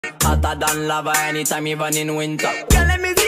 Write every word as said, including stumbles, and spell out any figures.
Hotter than lava anytime, even in winter. Girl, let me